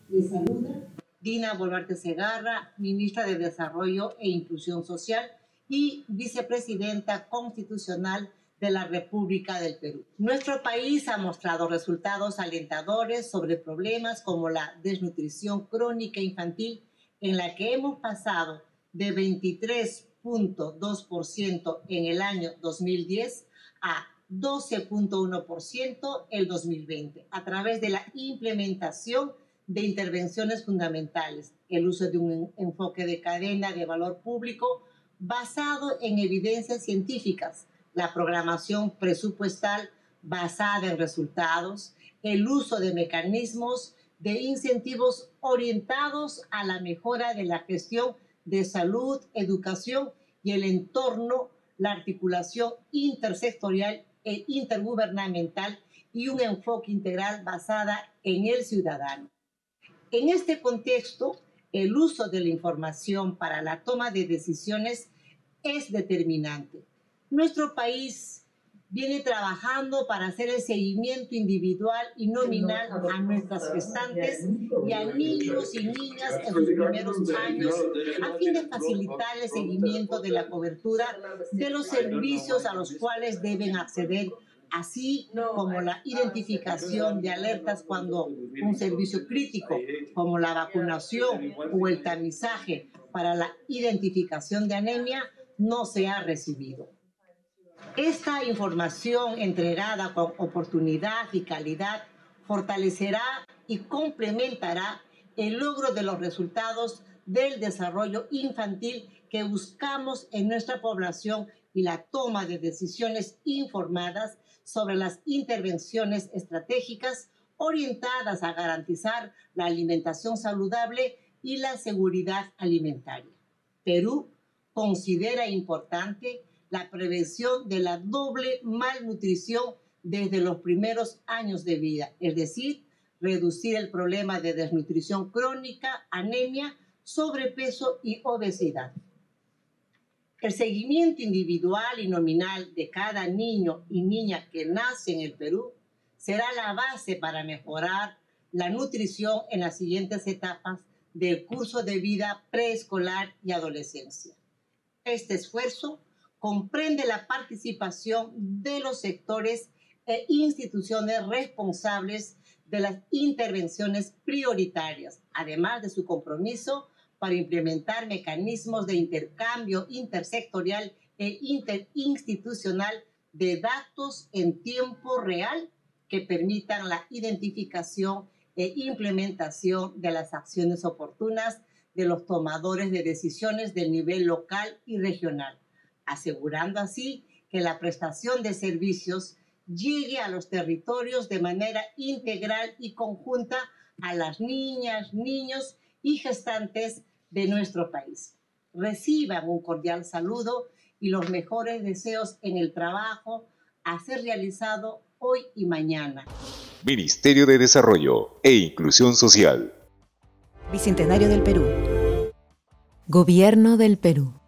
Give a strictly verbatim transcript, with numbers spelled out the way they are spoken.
Les saluda Dina Boluarte Segarra, ministra de Desarrollo e Inclusión Social y vicepresidenta constitucional de la República del Perú. Nuestro país ha mostrado resultados alentadores sobre problemas como la desnutrición crónica infantil, en la que hemos pasado de veintitrés punto dos por ciento en el año dos mil diez a doce punto uno por ciento el dos mil veinte, a través de la implementación de intervenciones fundamentales, el uso de un enfoque de cadena de valor público basado en evidencias científicas, la programación presupuestal basada en resultados, el uso de mecanismos de incentivos orientados a la mejora de la gestión de salud, educación y el entorno, la articulación intersectorial e intergubernamental y un enfoque integral basada en el ciudadano. En este contexto, el uso de la información para la toma de decisiones es determinante. Nuestro país viene trabajando para hacer el seguimiento individual y nominal a nuestras gestantes y a niños y niñas en sus primeros años, a fin de facilitar el seguimiento de la cobertura de los servicios a los cuales deben acceder, así como la identificación de alertas cuando un servicio crítico, como la vacunación o el tamizaje para la identificación de anemia, no se ha recibido. Esta información entregada con oportunidad y calidad fortalecerá y complementará el logro de los resultados del desarrollo infantil que buscamos en nuestra población y la toma de decisiones informadas sobre las intervenciones estratégicas orientadas a garantizar la alimentación saludable y la seguridad alimentaria. Perú considera importante la prevención de la doble malnutrición desde los primeros años de vida, es decir, reducir el problema de desnutrición crónica, anemia, sobrepeso y obesidad. El seguimiento individual y nominal de cada niño y niña que nace en el Perú será la base para mejorar la nutrición en las siguientes etapas del curso de vida preescolar y adolescencia. Este esfuerzo comprende la participación de los sectores e instituciones responsables de las intervenciones prioritarias, además de su compromiso para implementar mecanismos de intercambio intersectorial e interinstitucional de datos en tiempo real que permitan la identificación e implementación de las acciones oportunas de los tomadores de decisiones del nivel local y regional, asegurando así que la prestación de servicios llegue a los territorios de manera integral y conjunta a las niñas, niños y gestantes de nuestro país. Reciban un cordial saludo y los mejores deseos en el trabajo a ser realizado hoy y mañana. Ministerio de Desarrollo e Inclusión Social. Bicentenario del Perú. Gobierno del Perú.